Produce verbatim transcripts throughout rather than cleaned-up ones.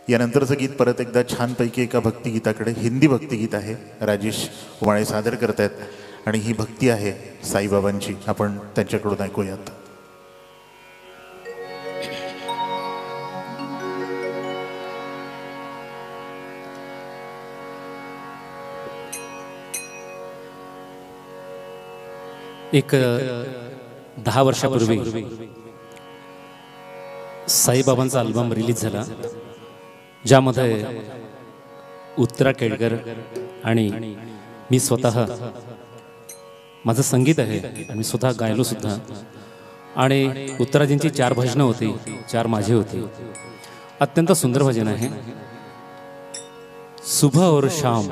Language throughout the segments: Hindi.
यानंतरचं गीत परत एकदा छानपैकी एका भक्तिगीताकडे, हिंदी भक्तिगीत आहे, राजेश उमाळे सादर करतायत आणि ही भक्ती आहे साईबाबांची. आपण त्यांच्याकडून ऐकूयात. एक दहा वर्षापूर्वी साईबाबांचा अल्बम रिलीज झाला, ज्यामध्ये उत्तरा केळकर आणि मी स्वतः, माझं संगीत आहे आणि मी स्वतः गायलो सुद्धा. आणि उत्तराजींची चार भजनं होती, चार माझी होती. अत्यंत सुंदर भजन आहे. सुबह और शाम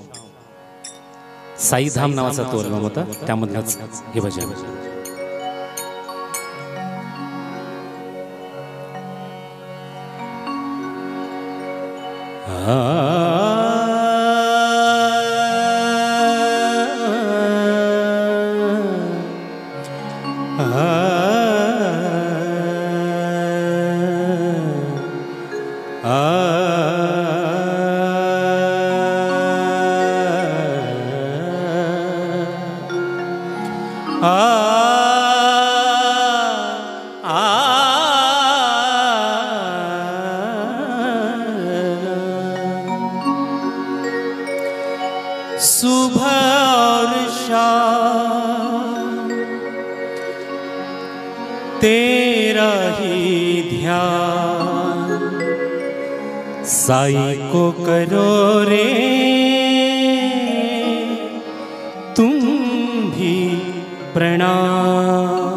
साई धाम नावाचा तो अल्बम होता, त्यामधलंच हे भजन. सुबह और शाम तेरा ही ध्यान साई को करो रे तुम भी प्रणाम.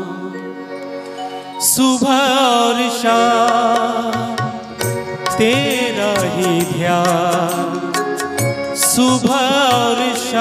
सुबह और शाम तेरा ही ध्यान, सुबह और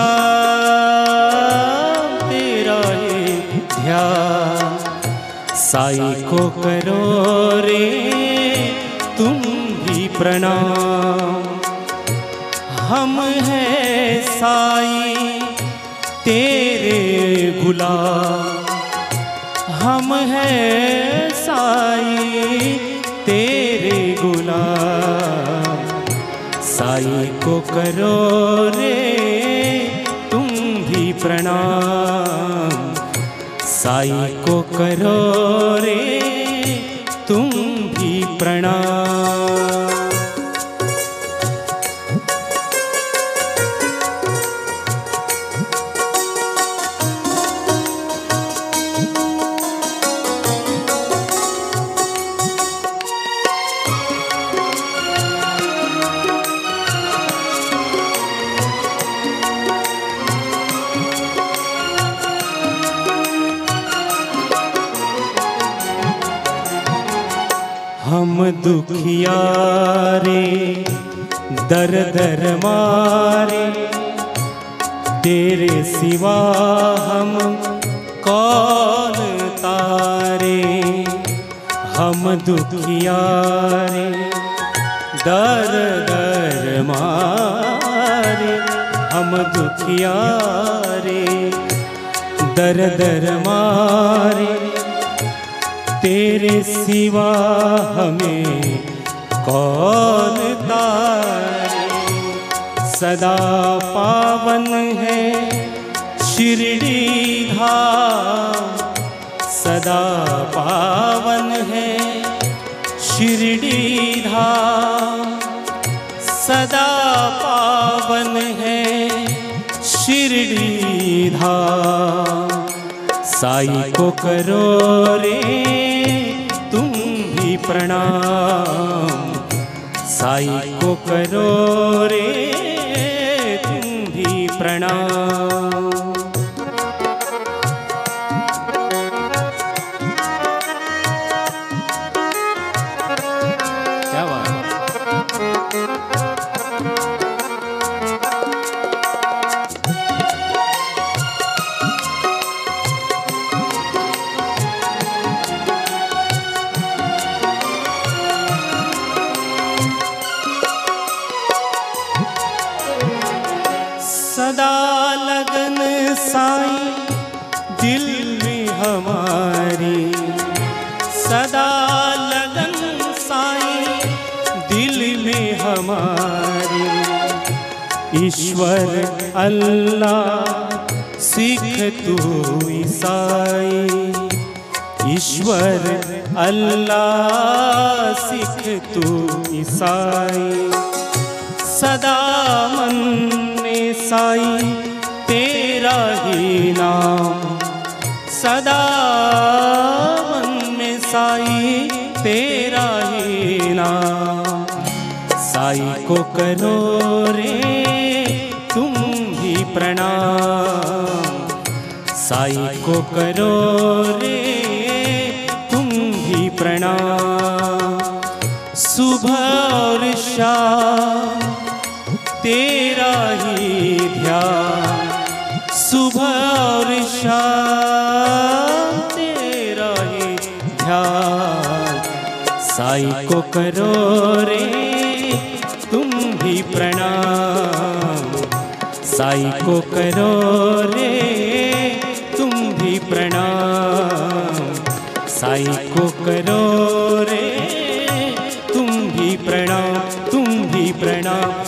शाम तेरा ही ध्यान साई को करो रे तुम भी प्रणाम. हम हैं साई तेरे गुलाम, हम हैं साई तेरे गुलाम. साई को करो रे तुम भी प्रणाम, साई को करो रे तुम भी प्रणाम. हम दुखियारे दर दर मारे, तेरे सिवा हम कौन तारे. हम दुखियारे दर दर मारे, हम दुखियारे दर दर मारे, तेरे सिवा हमें कौन तारे. सदा पावन है शिरडी धाम, सदा पावन है शिरडी धाम, सदा पावन है शिरडी धाम. साई को करो रे तुम भी प्रणाम, साई को करो रे तुम भी प्रणाम. क्या बात. सदा लगन साईं दिल में हमारी, सदा लगन साईं दिल हमारे। ईश्वर अल्लाह सिख तू ईसाई, ईश्वर अल्लाह सिख तू ईसाई। सदा मन में साई तेरा ही नाम, सदा मन में साई तेरा ही नाम। साई को करो रे तुम भी प्रणाम, साई को करो रे तुम भी प्रणाम। सुबह और शाम तेरा ही ध्यान, सुबह और शाम तेरा ही ध्यान। साई को करो रे तुम भी प्रणाम, साई को करो रे तुम भी प्रणाम, साई को करो रे तुम भी प्रणाम, तुम भी प्रणाम।